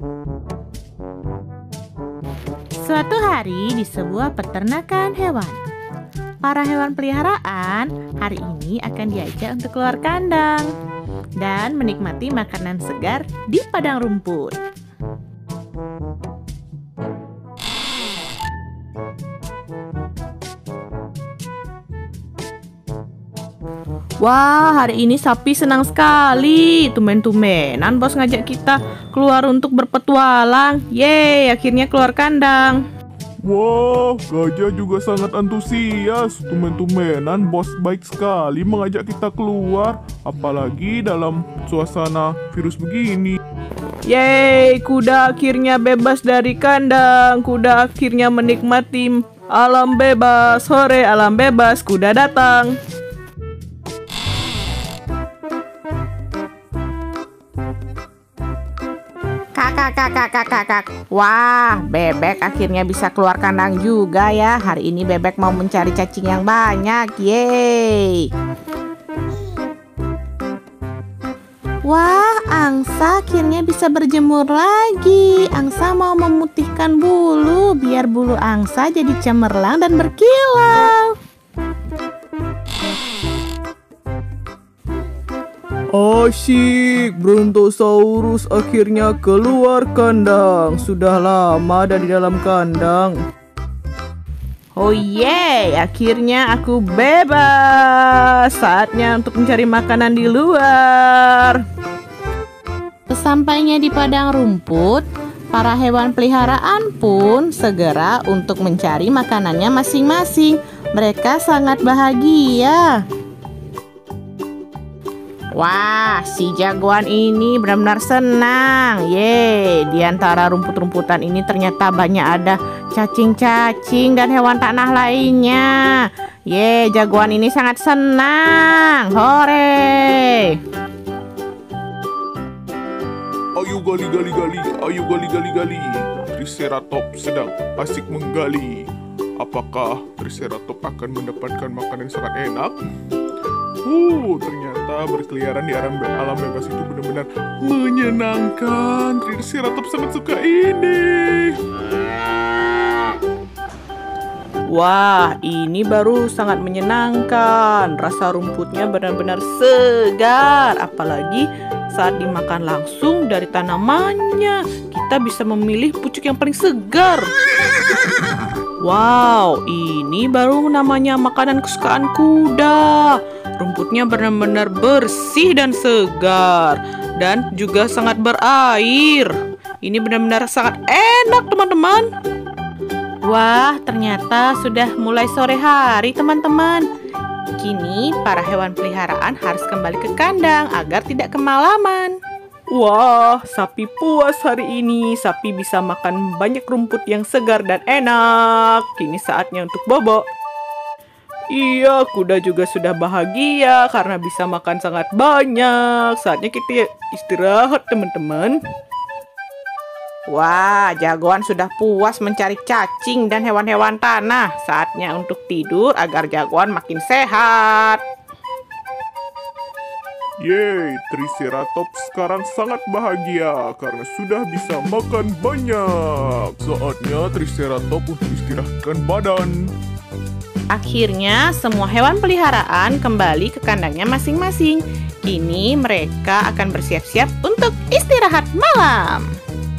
Suatu hari di sebuah peternakan hewan, para hewan peliharaan hari ini akan diajak untuk keluar kandang dan menikmati makanan segar di padang rumput. Wah, hari ini sapi senang sekali. Tumben-tumbenan bos ngajak kita keluar untuk berpetualang. Yeay, akhirnya keluar kandang. Wah, gajah juga sangat antusias. Tumben-tumbenan bos baik sekali mengajak kita keluar. Apalagi dalam suasana virus begini. Yeay, kuda akhirnya bebas dari kandang. Kuda akhirnya menikmati alam bebas. Hore, alam bebas, kuda datang. Kakak. Wah, bebek akhirnya bisa keluar kandang juga ya. Hari ini bebek mau mencari cacing yang banyak. Yeay. Wah, angsa akhirnya bisa berjemur lagi. Angsa mau memutihkan bulu biar bulu angsa jadi cemerlang dan berkilau. Asyik, Brontosaurus akhirnya keluar kandang. Sudah lama ada di dalam kandang. Oh yeay, akhirnya aku bebas. Saatnya untuk mencari makanan di luar. Sesampainya di padang rumput, para hewan peliharaan pun segera untuk mencari makanannya masing-masing. Mereka sangat bahagia. Wah, si jagoan ini benar-benar senang. Yeay, di antara rumput-rumputan ini ternyata banyak ada cacing-cacing dan hewan tanah lainnya. Yeay, jagoan ini sangat senang. Hore! Ayo gali. Triceratops sedang asik menggali. Apakah Triceratops akan mendapatkan makanan yang sangat enak? Ternyata berkeliaran di alam bebas itu benar-benar menyenangkan. Triceratops sangat suka ini. Wah, ini baru sangat menyenangkan. Rasa rumputnya benar-benar segar. Apalagi saat dimakan langsung dari tanamannya. Kita bisa memilih pucuk yang paling segar. Wow, ini baru namanya makanan kesukaan kuda. Rumputnya benar-benar bersih dan segar. Dan juga sangat berair. Ini benar-benar sangat enak, teman-teman. Wah, ternyata sudah mulai sore hari, teman-teman. Kini para hewan peliharaan harus kembali ke kandang agar tidak kemalaman. Wah, sapi puas hari ini. Sapi bisa makan banyak rumput yang segar dan enak. Kini saatnya untuk bobo. Iya, kuda juga sudah bahagia karena bisa makan sangat banyak. Saatnya kita istirahat, teman-teman. Wah, jagoan sudah puas mencari cacing dan hewan-hewan tanah. Saatnya untuk tidur agar jagoan makin sehat. Yeay, Triceratops sekarang sangat bahagia karena sudah bisa makan banyak. Saatnya Triceratops untuk istirahatkan badan. Akhirnya, semua hewan peliharaan kembali ke kandangnya masing-masing. Kini mereka akan bersiap-siap untuk istirahat malam.